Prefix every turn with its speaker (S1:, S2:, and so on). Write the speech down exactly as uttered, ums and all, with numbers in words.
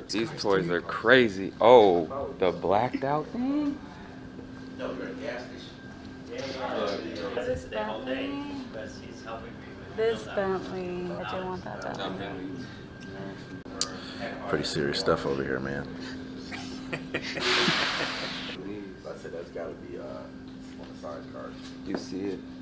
S1: These toys are crazy. Oh, the blacked out thing?
S2: No, you're at a gas station.
S3: This Bentley. This Bentley. I do want that Bentley.
S2: Pretty serious stuff over here, man. I said that's gotta be uh, one of the size cards.
S1: You see it?